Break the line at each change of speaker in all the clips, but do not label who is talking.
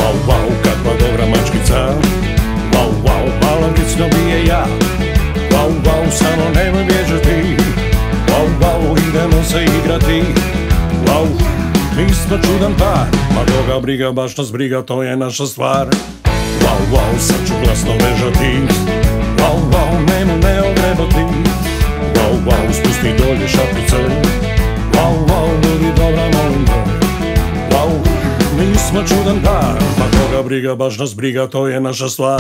Wow, wow, kakva dobra mačkica. Wow, wow, malo gicno bije ja. Wow, wow, samo nemoj bježati. Wow, wow, idemo se igrati. Wow, mi smo čudan par, ma koga briga, baš nas briga, to je naša stvar. Wow, wow, sad ću glasno vežati. Wow, wow, nemu ne ogrebati. Wow, wow, spusti dolje šapice. Wow, wow, budi dobra, molim te. Wow, mi smo čudan par, ma koga briga, baš nas briga, to je naša stvar.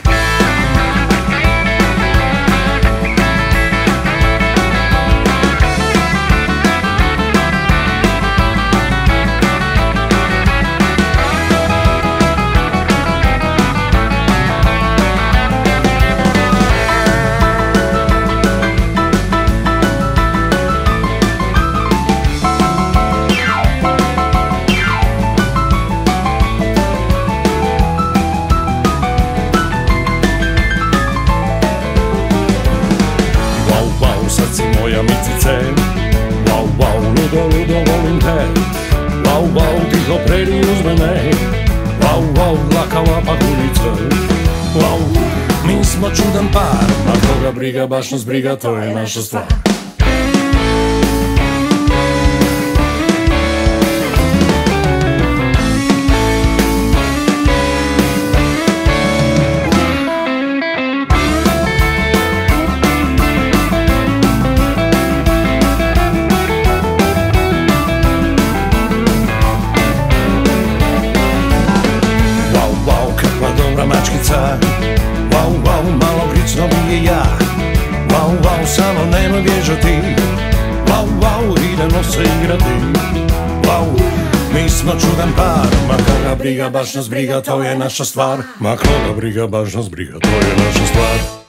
Predi uz mene. Wow, wow, lakava paguljica. Wow, mi smo čudan par, a koga briga, baš nas briga, to je naša stvar. Wow, wow, malo gricno bije ja. Wow, wow, samo nemoj bježati. Wow, wow, idemo se igrati. Wow, mi smo čudan par, ma koga briga, baš nas briga, to je naša stvar. Ma koga briga, baš nas briga, to je naša stvar.